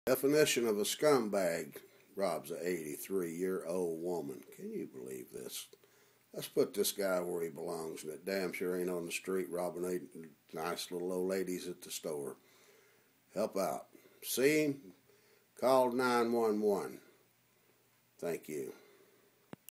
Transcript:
Definition of a scumbag: robs a 83-year-old woman. Can you believe this? Let's put this guy where he belongs, and it damn sure ain't on the street robbing nice little old ladies at the store. Help out. See him? Call 911. Thank you.